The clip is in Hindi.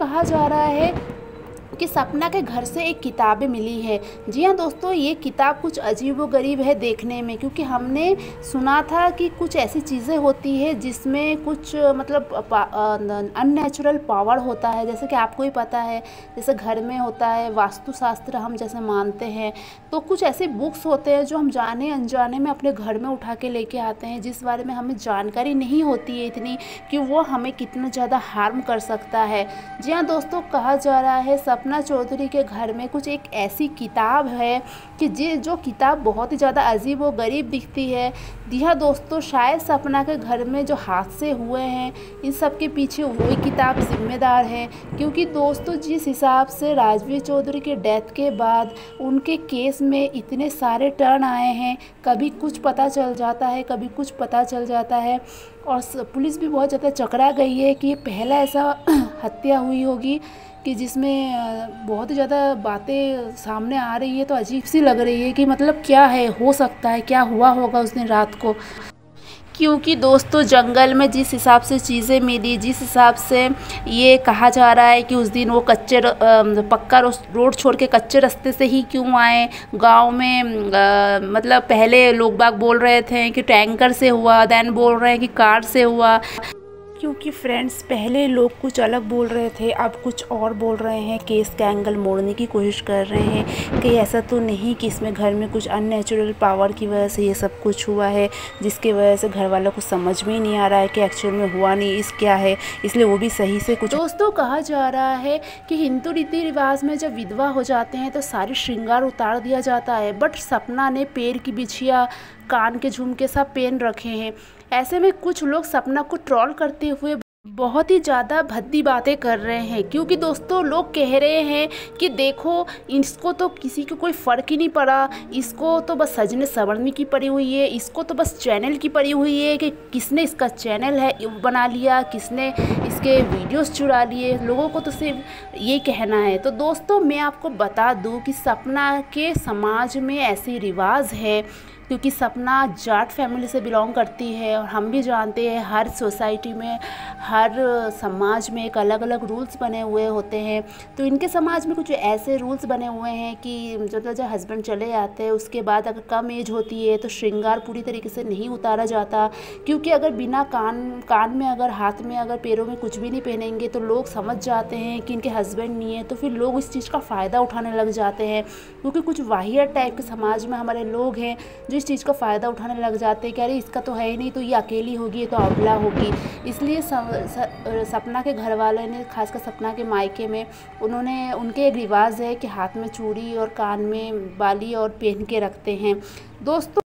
कहा जा रहा है कि सपना के घर से एक किताबें मिली है। जी हाँ दोस्तों, ये किताब कुछ अजीबोगरीब है देखने में, क्योंकि हमने सुना था कि कुछ ऐसी चीज़ें होती है जिसमें कुछ मतलब अननेचुरल पावर होता है। जैसे कि आपको ही पता है, जैसे घर में होता है वास्तुशास्त्र हम जैसे मानते हैं, तो कुछ ऐसे बुक्स होते हैं जो हम जाने अनजाने में अपने घर में उठा के लेके आते हैं, जिस बारे में हमें जानकारी नहीं होती है इतनी कि वो हमें कितना ज़्यादा हार्म कर सकता है। जी हाँ दोस्तों, कहा जा रहा है सपना चौधरी के घर में कुछ एक ऐसी किताब है कि जो किताब बहुत ही ज़्यादा अजीब और गरीब दिखती है। जी हाँ दोस्तों, शायद सपना के घर में जो हादसे हुए हैं इन सब के पीछे वही किताब जिम्मेदार है। क्योंकि दोस्तों, जिस हिसाब से राजवीर चौधरी के डेथ के बाद उनके केस में इतने सारे टर्न आए हैं, कभी कुछ पता चल जाता है, कभी कुछ पता चल जाता है, और पुलिस भी बहुत ज़्यादा चकरा गई है कि ये पहला ऐसा हत्या हुई होगी कि जिसमें बहुत ही ज़्यादा बातें सामने आ रही है। तो अजीब सी लग रही है कि मतलब क्या है, हो सकता है क्या हुआ होगा उस दिन रात को। क्योंकि दोस्तों, जंगल में जिस हिसाब से चीज़ें मिली, जिस हिसाब से ये कहा जा रहा है कि उस दिन वो पक्का रोड छोड़ के कच्चे रास्ते से ही क्यों आए गांव में, मतलब पहले लोग बाग बोल रहे थे कि टैंकर से हुआ, देन बोल रहे हैं कि कार से हुआ। क्योंकि फ्रेंड्स, पहले लोग कुछ अलग बोल रहे थे, अब कुछ और बोल रहे हैं, केस का एंगल मोड़ने की कोशिश कर रहे हैं कि ऐसा तो नहीं कि इसमें घर में कुछ अननेचुरल पावर की वजह से ये सब कुछ हुआ है, जिसकी वजह से घर वालों को समझ में ही नहीं आ रहा है कि एक्चुअल में हुआ नहीं इस क्या है, इसलिए वो भी सही से कुछ। दोस्तों, कहा जा रहा है कि हिंदू रीति रिवाज में जब विधवा हो जाते हैं तो सारी श्रृंगार उतार दिया जाता है, बट सपना ने पैर की बिछिया, कान के झुमके सब पहन रखे हैं। ऐसे में कुछ लोग सपना को ट्रोल करते हुए बहुत ही ज़्यादा भद्दी बातें कर रहे हैं। क्योंकि दोस्तों, लोग कह रहे हैं कि देखो, इसको तो किसी को कोई फ़र्क ही नहीं पड़ा, इसको तो बस सजने संवरने की पड़ी हुई है, इसको तो बस चैनल की पड़ी हुई है कि किसने इसका चैनल है बना लिया, किसने इसके वीडियोस चुरा लिए, लोगों को तो सिर्फ ये कहना है। तो दोस्तों, मैं आपको बता दूं कि सपना के समाज में ऐसी रिवाज है, क्योंकि सपना जाट फैमिली से बिलोंग करती है, और हम भी जानते हैं हर सोसाइटी में, हर समाज में एक अलग अलग रूल्स बने हुए होते हैं। तो इनके समाज में कुछ ऐसे रूल्स बने हुए हैं कि जब हस्बैंड चले जाते हैं उसके बाद अगर कम एज होती है तो श्रृंगार पूरी तरीके से नहीं उतारा जाता। क्योंकि अगर बिना कान में, अगर हाथ में, अगर पैरों में कुछ भी नहीं पहनेंगे तो लोग समझ जाते हैं कि इनके हस्बैंड नहीं है, तो फिर लोग इस चीज़ का फ़ायदा उठाने लग जाते हैं। क्योंकि कुछ वाहियात टाइप के समाज में हमारे लोग हैं जो इस चीज़ का फ़ायदा उठाने लग जाते हैं कि अरे इसका तो है ही नहीं, तो ये अकेली होगी, ये तो अबला होगी। इसलिए सपना के घर वाले ने, खासकर सपना के मायके में, उनके एक रिवाज है कि हाथ में चूड़ी और कान में बाली और पहन के रखते हैं दोस्तों।